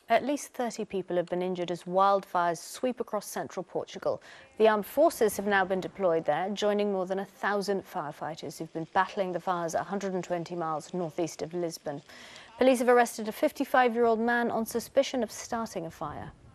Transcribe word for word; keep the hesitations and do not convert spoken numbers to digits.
At least thirty people have been injured as wildfires sweep across central Portugal. The armed forces have now been deployed there, joining more than a thousand firefighters who've been battling the fires one hundred twenty miles northeast of Lisbon. Police have arrested a fifty-five-year-old man on suspicion of starting a fire.